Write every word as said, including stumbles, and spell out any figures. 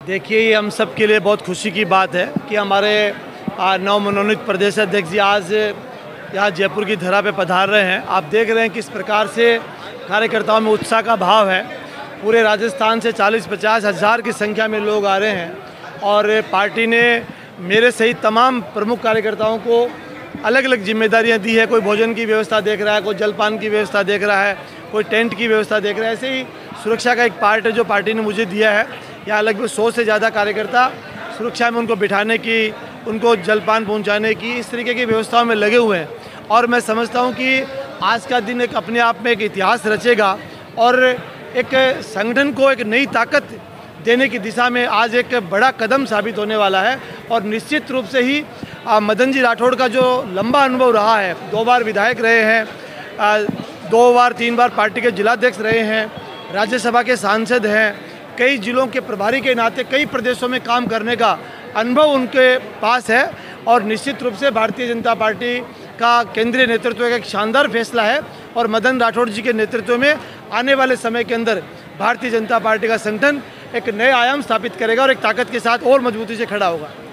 देखिए, ये हम सब के लिए बहुत खुशी की बात है कि हमारे नवमनोनीत प्रदेश अध्यक्ष जी आज यहाँ जयपुर की धरा पे पधार रहे हैं। आप देख रहे हैं किस प्रकार से कार्यकर्ताओं में उत्साह का भाव है। पूरे राजस्थान से चालीस पचास हज़ार की संख्या में लोग आ रहे हैं और पार्टी ने मेरे सहित तमाम प्रमुख कार्यकर्ताओं को अलग अलग जिम्मेदारियां दी है। कोई भोजन की व्यवस्था देख रहा है, कोई जलपान की व्यवस्था देख रहा है, कोई टेंट की व्यवस्था देख रहा है। ऐसे ही सुरक्षा का एक पार्ट है जो पार्टी ने मुझे दिया है। यहाँ लगभग सौ से ज़्यादा कार्यकर्ता सुरक्षा में उनको बिठाने की, उनको जलपान पहुँचाने की, इस तरीके की व्यवस्थाओं में लगे हुए हैं। और मैं समझता हूँ कि आज का दिन एक अपने आप में एक इतिहास रचेगा और एक संगठन को एक नई ताकत देने की दिशा में आज एक बड़ा कदम साबित होने वाला है। और निश्चित रूप से ही आ, मदन जी राठौड़ का जो लंबा अनुभव रहा है, दो बार विधायक रहे हैं, आ, दो बार तीन बार पार्टी के जिलाध्यक्ष रहे हैं, राज्यसभा के सांसद हैं, कई जिलों के प्रभारी के नाते कई प्रदेशों में काम करने का अनुभव उनके पास है। और निश्चित रूप से भारतीय जनता पार्टी का केंद्रीय नेतृत्व का एक शानदार फैसला है और मदन राठौड़ जी के नेतृत्व में आने वाले समय के अंदर भारतीय जनता पार्टी का संगठन एक नए आयाम स्थापित करेगा और एक ताकत के साथ और मजबूती से खड़ा होगा।